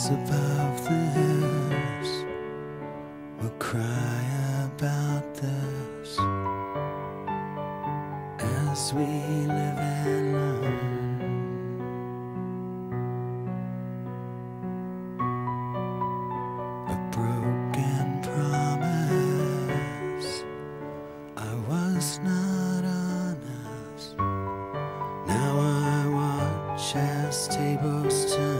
Voice above the hills will cry about this as we live and learn. A broken promise, I was not honest. Now I watch as tables turn.